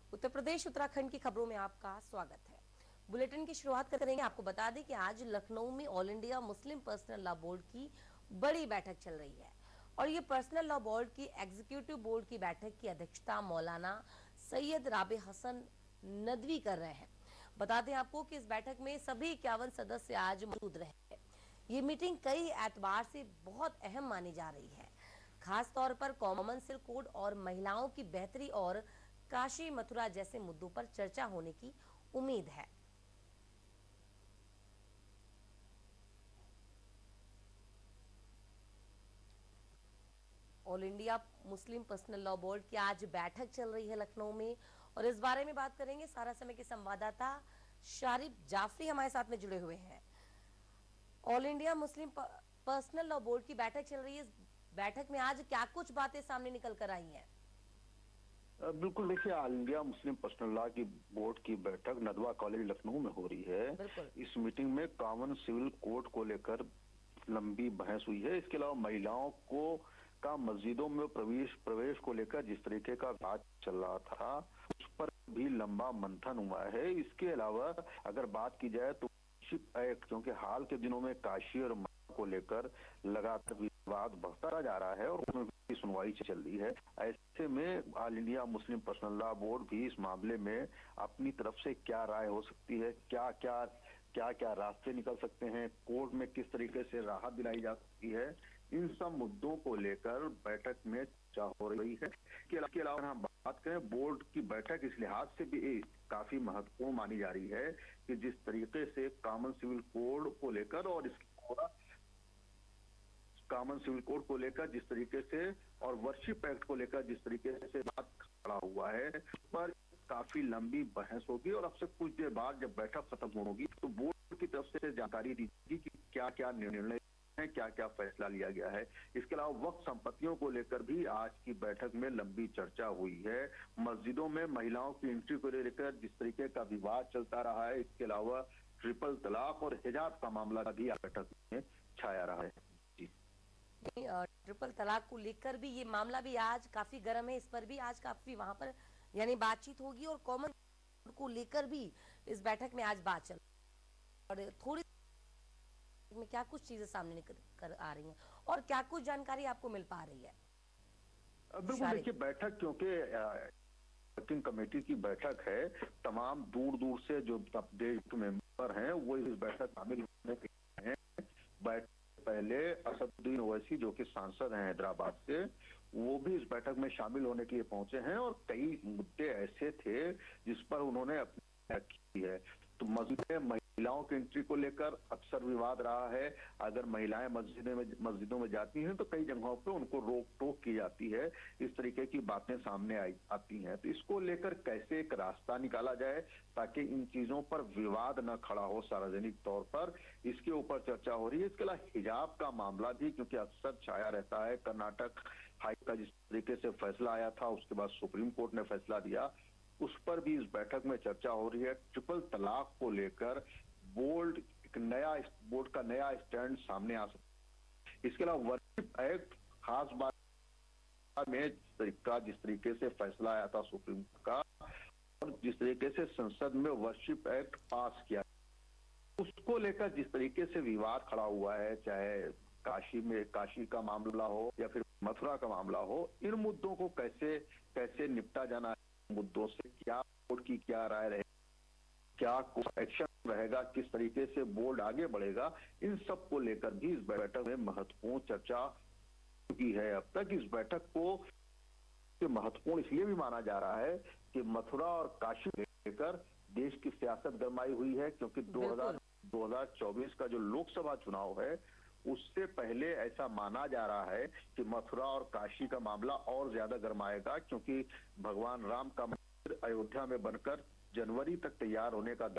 उत्तर प्रदेश उत्तराखंड की खबरों में आपका स्वागत है। बुलेटिन की शुरुआत करेंगे। आपको बता दें कि आज लखनऊ में All India Muslim Personal law board की बड़ी बैठक चल रही है और ये पर्सनल लॉ बोर्ड की एग्जीक्यूटिव बोर्ड की बैठक की अध्यक्षता मौलाना सैयद राबे हसन नदवी कर रहे हैं। बता दें आपको कि इस बैठक में सभी 51 सदस्य आज मौजूद रहे। ये मीटिंग कई एतबार से बहुत अहम मानी जा रही है, खास तौर पर कॉमन सिविल कोड और महिलाओं की बेहतरी और काशी मथुरा जैसे मुद्दों पर चर्चा होने की उम्मीद है। All India Muslim Personal law board की आज बैठक चल रही है लखनऊ में और इस बारे में बात करेंगे। सारा समय के संवाददाता शारिफ जाफरी हमारे साथ में जुड़े हुए हैं। All India Muslim Personal law board की बैठक चल रही है। इस बैठक में आज क्या कुछ बातें सामने निकल कर आई हैं? बिल्कुल, देखिए, All India Muslim Personal Law की बोर्ड की बैठक नदवा कॉलेज लखनऊ में हो रही है। इस मीटिंग में कॉमन सिविल कोड को लेकर लंबी बहस हुई है। इसके अलावा महिलाओं को का मस्जिदों में प्रवेश को लेकर जिस तरीके का बात चल रहा था उस पर भी लंबा मंथन हुआ है। इसके अलावा अगर बात की जाए तो एक्ट, क्योंकि हाल के दिनों में काशी और को लेकर लगातार विवाद बढ़ता जा रहा है और उसमें भी सुनवाई चल रही है। ऐसे में All India Muslim Personal law Board भी इस मामले में अपनी तरफ से क्या राय हो सकती है, क्या क्या रास्ते निकल सकते हैं, कोर्ट में किस तरीके से राहत दिलाई जा सकती है, इन सब मुद्दों को लेकर बैठक में चर्चा हो रही है। इसके अलावा हम बात करें, बोर्ड की बैठक इस लिहाज से भी काफी महत्वपूर्ण मानी जा रही है कि जिस तरीके से कॉमन सिविल कोड को लेकर और कॉमन सिविल कोड को लेकर जिस तरीके से और वर्शिप एक्ट को लेकर जिस तरीके से बात खड़ा हुआ है पर काफी लंबी बहस होगी और अब से कुछ देर बाद जब बैठक खत्म होगी तो बोर्ड की तरफ से जानकारी दी जाएगी कि क्या क्या निर्णय है, क्या क्या फैसला लिया गया है। इसके अलावा वक्फ संपत्तियों को लेकर भी आज की बैठक में लंबी चर्चा हुई है। मस्जिदों में महिलाओं की एंट्री को लेकर जिस तरीके का विवाद चलता रहा है, इसके अलावा ट्रिपल तलाक और हिजाब का मामला भी बैठक में छाया रहा है। ट्रिपल तलाक को लेकर भी ये मामला भी आज काफी गर्म है। इस पर भी आज काफी वहां पर यानी बातचीत होगी और कॉमन को लेकर भी इस बैठक में आज बात चल और थोड़ी में क्या कुछ चीजें सामने निकल कर आ रही हैं और क्या कुछ जानकारी आपको मिल पा रही है? बिल्कुल, देखिए, बैठक क्योंकि वर्किंग कमेटी की बैठक है, तमाम दूर दूर से जो देश के मेंबर हैं वो इस बैठक शामिल होने के हैं। पहले असदुद्दीन ओवैसी जो कि सांसद हैं हैदराबाद से, वो भी इस बैठक में शामिल होने के लिए पहुंचे हैं और कई मुद्दे ऐसे थे जिस पर उन्होंने अपनी रखी है। तो महिलाओं की एंट्री को लेकर अक्सर विवाद रहा है। अगर महिलाएं मस्जिदों में जाती हैं तो कई जगहों पे उनको रोक टोक की जाती है। इस तरीके की बातें सामने आती हैं। तो इसको लेकर कैसे एक रास्ता निकाला जाए ताकि इन चीजों पर विवाद न खड़ा हो सार्वजनिक तौर पर, इसके ऊपर चर्चा हो रही है। इसके अलावा हिजाब का मामला भी क्योंकि अक्सर छाया रहता है। कर्नाटक हाई का जिस तरीके से फैसला आया था उसके बाद सुप्रीम कोर्ट ने फैसला दिया, उस पर भी इस बैठक में चर्चा हो रही है। ट्रिपल तलाक को लेकर बोर्ड का नया स्टैंड सामने आ सकता है। इसके अलावा वर्शिप एक्ट, खास बात में जिस तरीके से फैसला आया था सुप्रीम कोर्ट का और जिस तरीके से संसद में वर्शिप एक्ट पास किया, उसको लेकर जिस तरीके से विवाद खड़ा हुआ है, चाहे काशी का मामला हो या फिर मथुरा का मामला हो, इन मुद्दों को कैसे निपटा जाना, मुद्दों से क्या बोर्ड की क्या राय रहेगी, क्या एक्शन रहेगा, किस तरीके से बोर्ड आगे बढ़ेगा, इन सब को लेकर भी इस बैठक में महत्वपूर्ण चर्चा की है। अब तक इस बैठक को महत्वपूर्ण इसलिए भी माना जा रहा है कि मथुरा और काशी लेकर देश की सियासत गरमाई हुई है, क्योंकि 2024 का जो लोकसभा चुनाव है उससे पहले ऐसा माना जा रहा है कि मथुरा और काशी का मामला और ज्यादा गरमाएगा, क्योंकि भगवान राम का मंदिर अयोध्या में बनकर जनवरी तक तैयार होने का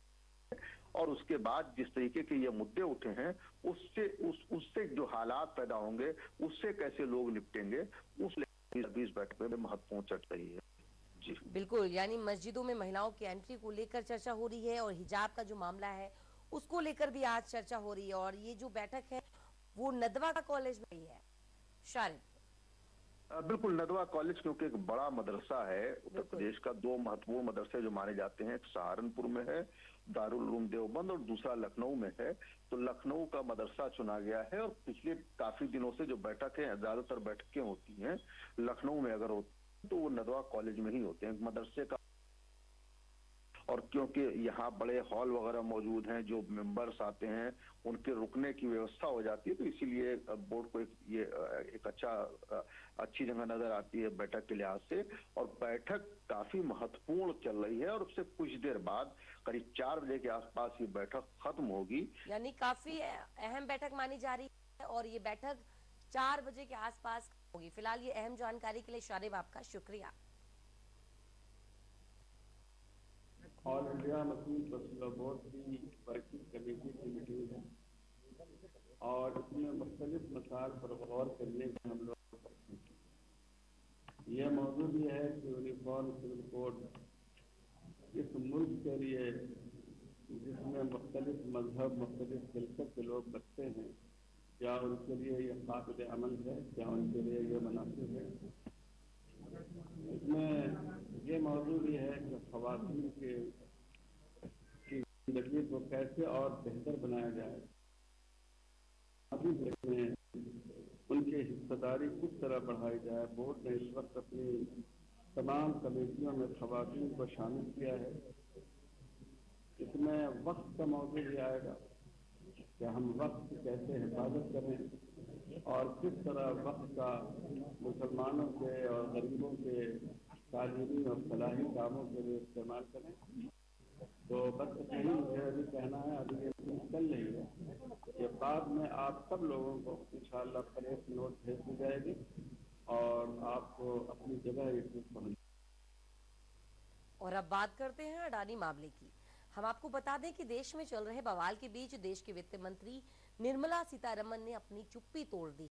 और उसके बाद जिस तरीके के ये मुद्दे उठे हैं उससे जो हालात पैदा होंगे, उससे कैसे लोग निपटेंगे, उस बैठक में महत्वपूर्ण चर्चा रही है। जी बिल्कुल, यानी मस्जिदों में महिलाओं की एंट्री को लेकर चर्चा हो रही है और हिजाब का जो मामला है उसको लेकर भी आज चर्चा हो रही है और ये जो बैठक है वो नदवा कॉलेज में ही है। शारिफ, बिल्कुल, नदवा कॉलेज क्योंकि एक बड़ा मदरसा है, उत्तर प्रदेश का 2 महत्वपूर्ण मदरसे जो माने जाते हैं, एक सहारनपुर में है दारुल उलूम देवबंद और दूसरा लखनऊ में है। तो लखनऊ का मदरसा चुना गया है और पिछले काफी दिनों से जो बैठकें, ज्यादातर बैठकें होती हैं लखनऊ में अगर होती हैं तो वो नदवा कॉलेज में ही होते हैं, मदरसे का। और क्योंकि यहाँ बड़े हॉल वगैरह मौजूद हैं, जो मेंबर्स आते हैं उनके रुकने की व्यवस्था हो जाती है, तो इसीलिए बोर्ड को एक अच्छी जगह नजर आती है बैठक के लिहाज से। और बैठक काफी महत्वपूर्ण चल रही है और उससे कुछ देर बाद करीब 4 बजे के आसपास ये बैठक खत्म होगी। यानी काफी अहम बैठक मानी जा रही है और ये बैठक 4 बजे के आसपास होगी। फिलहाल ये अहम जानकारी के लिए शारिब आपका शुक्रिया। All India Muslim Personal law board की वर्किंग कमेटी की मीटिंग है और इसमें मुख्तलिफ मसाइल पर गौर करने का हम लोग करते हैं। यह मौजूद भी है कि यूनिफॉर्म सिविल कोड इस मुल्क के लिए, जिसमें मुख्तलिफ मजहब, मुख्तलिफ खिलकत के लोग बसते हैं, क्या उनके लिए यह काबिल अमल है, क्या उनके लिए यह मुनासिब है। इसमें ये मौजूद भी है कि ख़वातीन की ज़िंदगी को कैसे और बेहतर बनाया जाए, अभी उनकी हिस्सेदारी किस तरह बढ़ाई जाए। बोर्ड ने इस वक्त अपनी तमाम कमेटियों में ख़वातीन को शामिल किया है। इसमें वक्त का मौजूद भी आएगा कि हम वक्त की कैसे हिफाजत करें और किस तरह वक्त का मुसलमानों के और गरीबों के तालीमी और फलाही कामों के लिए इस्तेमाल करें। तो बस यही मुझे अभी कहना है। अभी ये चल रही है, ये बाद में आप सब लोगों को इंशाअल्लाह प्रेस नोट भेज दी जाएगी और आपको अपनी जगह ये चीज पहुंच। और अब बात करते हैं अडानी मामले की। हम आपको बता दें कि देश में चल रहे बवाल के बीच देश के वित्त मंत्री निर्मला सीतारमण ने अपनी चुप्पी तोड़ दी